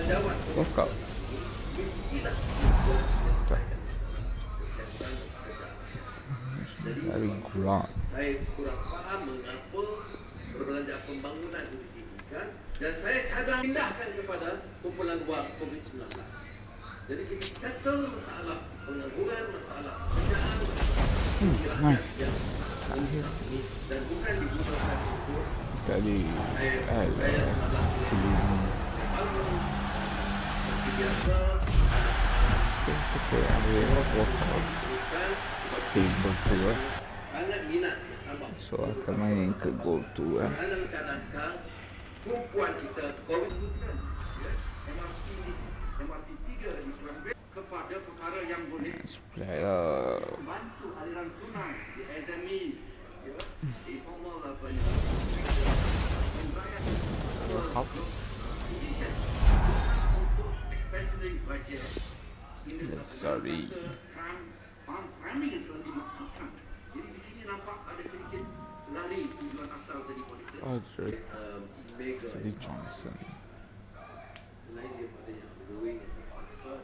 Cakap. Dari kurang. Saya kurang faham mengapa perbelanjaan pembangunan itu ditinggikan dan saya cadang pindahkan kepada kumpulan wang COVID-19. Jadi kita settle masalah pengangguran, masalah pekerjaan, Nice. dan bukan digunakan untuk Tadi sebelum biasa kita ada workout table tu sangat minat abang. so akan main ke goal tu Dalam keadaan sekarang tumpuan kita COVID MRT 3 di Pulau kepada perkara yang boleh supply lah membantu aliran tunai di SMEs, informal apa ni. workout sorry Farming yang selalu dimaksudkan. Jadi di sini nampak ada sedikit lari tujuan asal tadi politik. Audrey Mega City Johnson selain daripada yang growing asal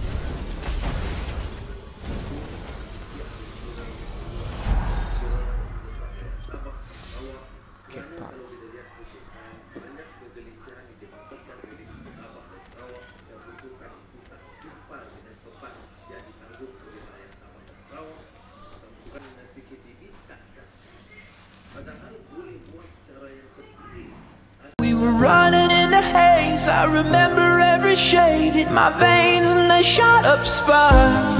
Kepak banyak kegelisahan yang dibangkitkan oleh Sabah dan Sarawak yang membutuhkan inputan setimpal dan beban yang ditanggung oleh rakyat Sabah dan Sarawak bukan dengan PKTB sekat-sekat. Padahal boleh buat secara yang terpilih. We were running in the haze. I remember every shade hit my veins and they shot up sparks.